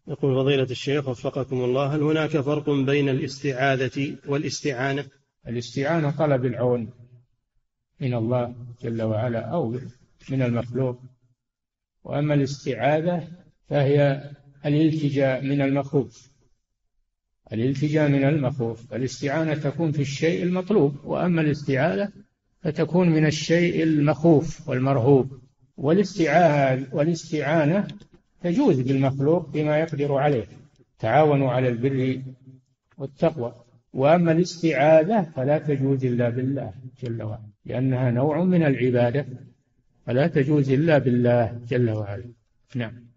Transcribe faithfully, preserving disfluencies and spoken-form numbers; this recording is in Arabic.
يقول فضيلة الشيخ وفقكم الله، هل هناك فرق بين الاستعاذة والاستعانة؟ الاستعانة طلب العون من الله جل وعلا أو من المخلوق، وأما الاستعاذة فهي الالتجاء من المخوف. الالتجاء من المخوف، الاستعانة تكون في الشيء المطلوب، وأما الاستعاذة فتكون من الشيء المخوف والمرهوب. والاستعاذة والاستعانة تجوز بالمخلوق بما يقدر عليه، تعاونوا على البر والتقوى. وأما الاستعاذة فلا تجوز إلا بالله جل وعلا، لأنها نوع من العبادة، فلا تجوز إلا بالله جل وعلا. نعم.